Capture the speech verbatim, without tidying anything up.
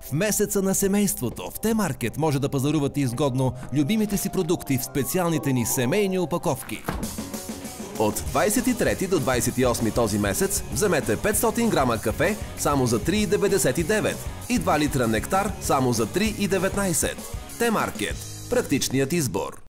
В месеца на семейството в Т-маркет може да пазарувате изгодно любимите си продукти в специалните ни семейни опаковки. От двадесет и трети до двадесет и осми този месец вземете петстотин грама кафе само за три деветдесет и девет и два литра нектар само за три деветнадесет. Т-маркет. Практичният избор.